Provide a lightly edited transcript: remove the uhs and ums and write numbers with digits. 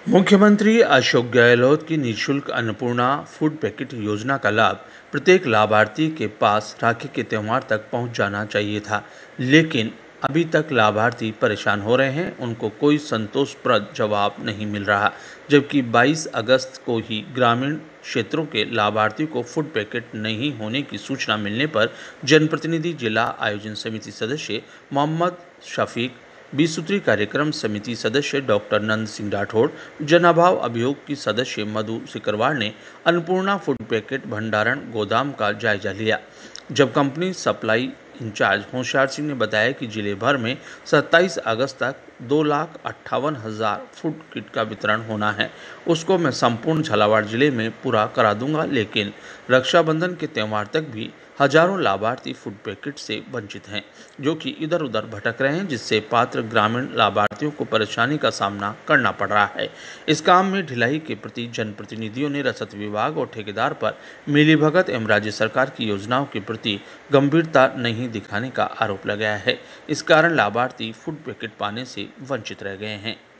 मुख्यमंत्री अशोक गहलोत की निःशुल्क अन्नपूर्णा फूड पैकेट योजना का लाभ प्रत्येक लाभार्थी के पास राखी के त्यौहार तक पहुंच जाना चाहिए था, लेकिन अभी तक लाभार्थी परेशान हो रहे हैं। उनको कोई संतोषप्रद जवाब नहीं मिल रहा, जबकि 22 अगस्त को ही ग्रामीण क्षेत्रों के लाभार्थियों को फूड पैकेट नहीं होने की सूचना मिलने पर जनप्रतिनिधि, जिला आयोजन समिति सदस्य मोहम्मद शफीक, 20 सूत्री कार्यक्रम समिति सदस्य डॉक्टर नंद सिंह राठौड़, जन अभाव अभियोग की सदस्य मधु सिकरवार ने अन्नपूर्णा फूड पैकेट भंडारण गोदाम का जायजा लिया। जब company supply in charge Hoshiyar Singh ने बताया कि जिले भर में 27 अगस्त तक 2,58,000 फूड किट का वितरण होना है, उसको मैं संपूर्ण झालावाड़ जिले में पूरा करा दूंगा, लेकिन रक्षाबंधन के त्यौहार तक भी हजारों लाभार्थी फूड पैकेट से वंचित हैं, जो कि इधर उधर भटक रहे हैं, जिससे पात्र ग्रामीण लाभार्थियों को परेशानी का सामना करना पड़ रहा है। इस काम में ढिलाई के प्रति जनप्रतिनिधियों ने रसद विभाग और ठेकेदार पर मिलीभगत एवं राज्य सरकार की योजनाओं के प्रति गंभीरता नहीं दिखाने का आरोप लगाया है। इस कारण लाभार्थी फूड पैकेट पाने से वंचित रह गए हैं।